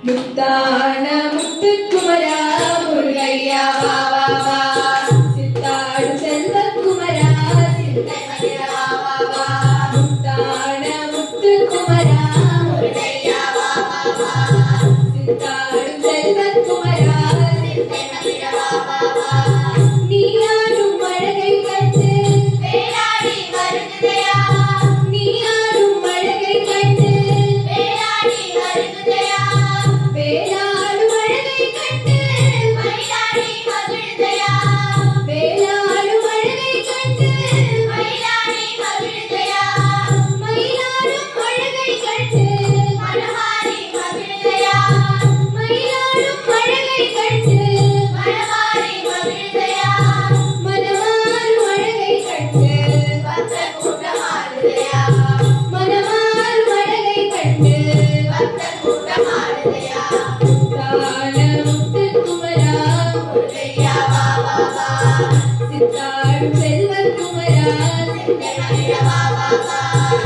முத்தான முத்துக்குமரா முருகையா வா வா வா சித்தாடு செல்வக்குமரா சிந்தை மகிழ வா வா வா முத்தான முத்துக்குமரா முருகையா வா வா வா சித்தாடு செல்வக்குமரா சிந்தை மகிழ வா வா வா நீயாடும் அழகை கண்டு வேளாடி வருகுதையா நீயாடும் அழகை கண்டு வேளாடி வருகுதையா வேளாடும் அழகை கண்டு மயிலாடி மகிழ்தையா வேளாடும் அழகை கண்டு மயிலாடி மகிழ்தையா மயிலாடும் அழகை கண்டு மணவாரி மகிழ்தையா மயிலாடும் அழகை கண்டு மணவாரி மகிழ்தையா மனமாரும் அழகை கண்டு பக்தர் கூட்டமாடுதையா மனமாரும் அழகை கண்டு பக்தர் கூட்டமாடுதையா முத்தான முத்துக்குமரா முருகையா வா வா வா சித்தாடும் செல்வக்குமரா சிந்தை மகிழ வா வா வா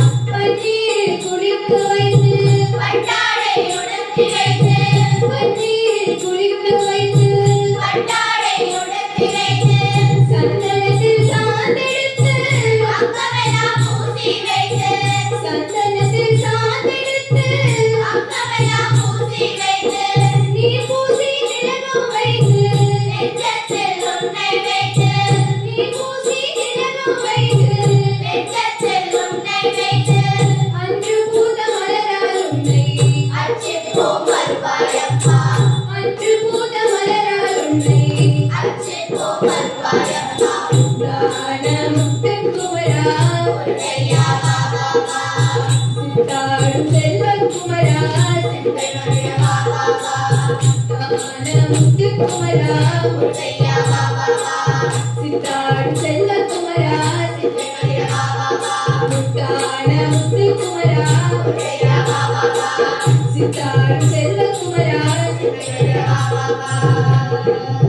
பன்னீர் குளிக்க வைத்து பட்டாடை உடுத்தி வைத்து பன்னீர் குளிக்க வைத்து பட்டாடை உடுத்தி வைத்து சந்தனத்தில் சாந்தெடுத்து அங்கமெல்லாம் பூசி வைத்து சந்தனத்தில் சாந்தெடுத்து அங்கமெல்லாம் பூசி வைத்து நீ பூசி திலகம் வைத்து நெஞ்சத்தில் உன்னை வைத்து நீ பூசி திலகம் வைத்து நெஞ்சத்தில் உன்னை வைத்து அன்று பூத்த மலரால் உன்னை அர்ச்சிப்போம் வருவாயப்பா அன்று பூத்த மலரால் உன்னை அர்ச்சிப்போம் வருவாயப்பா முத்தான முத்துக்குமரா முருகையா வா வா வா சித்தாடும் செல்வக்குமரா சிந்தை மகிழ வா வா வா முத்தான முத்துக்குமரா முருகையா வா வா வா சித்தாடும் செல்வக்குமரா சிந்தை மகிழ வா வா வா முத்தான முத்துக்குமரா முருகையா வா வா வா சித்தாடும் செல்வக்குமரா சிந்தை மகிழ வா வா வா